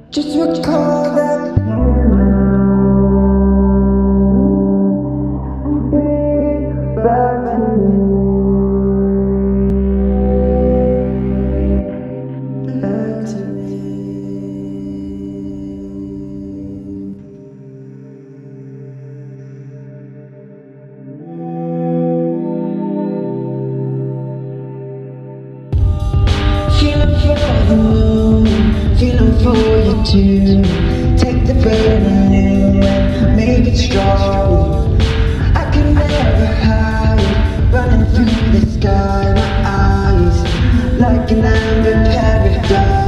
Just recall that bring it back to me, back to me. Feeling for the moon, feeling for you too. Take the burning new and make it strong. I can never hide, running through the sky. My eyes like an amber paradise.